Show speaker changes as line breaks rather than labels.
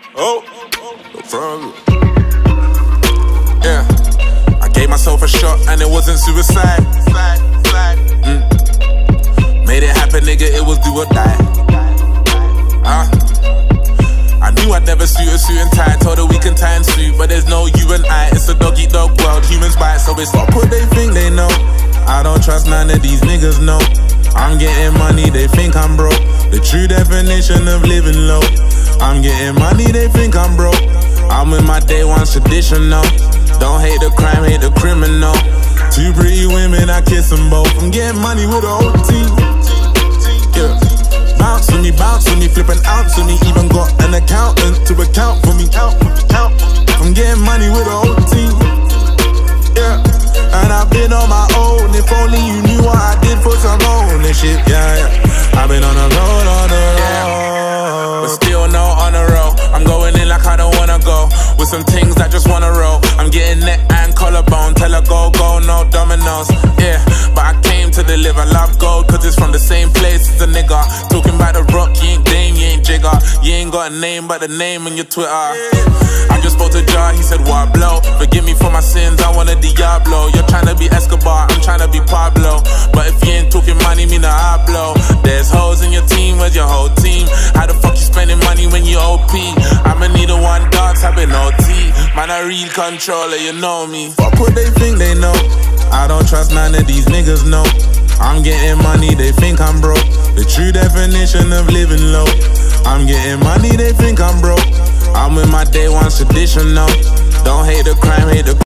Oh, no problem. Yeah, I gave myself a shot and it wasn't suicide. Made it happen, nigga, it was do or die. I knew I'd never suit a suit and tie. Told her we can tie and suit, but there's no you and I. It's a dog-eat-dog world, humans bite, so it's fuck what they think they know. I don't trust none of these niggas, no. I'm getting money, they think I'm broke. The true definition of living low. I'm getting money, they think I'm broke. I'm with my day one traditional. Don't hate the crime, hate the criminal. Two pretty women, I kiss them both. I'm getting money with the whole team. Yeah. Bounce on me, flip an ounce on me. Even got an accountant to account for me. I'm getting money with the whole team. Yeah. And I've been on my own. If only you knew what I did for some ownership. Yeah. I've been on the road, but still no on the road. I'm going in like I don't wanna go. With some things that just wanna roll. I'm getting neck and collarbone. Tell her go, no dominoes. Yeah, but I came to deliver. Love gold, cause it's from the same place as a nigga. Talking about the rock, you ain't Dame, you ain't Jigger. You ain't got a name but the name on your Twitter. I just spoke to Jar, he said what blow. Forgive me for my sins, I want a Diablo. You're trying to be Escobar, I'm trying to be Pablo. But if you ain't talking money, me nah I blow. There's hoes in your team, where's your whole team? How the fuck you spending money when you OP? I'ma need a one dance, I've been OT. Man, a real controller, you know me. Fuck what they think they know. I don't trust none of these niggas, no. I'm getting money, they think I'm broke. The true definition of living low. I'm getting money, they think I'm broke. I'm with my day one traditional. Don't hate the crime, hate the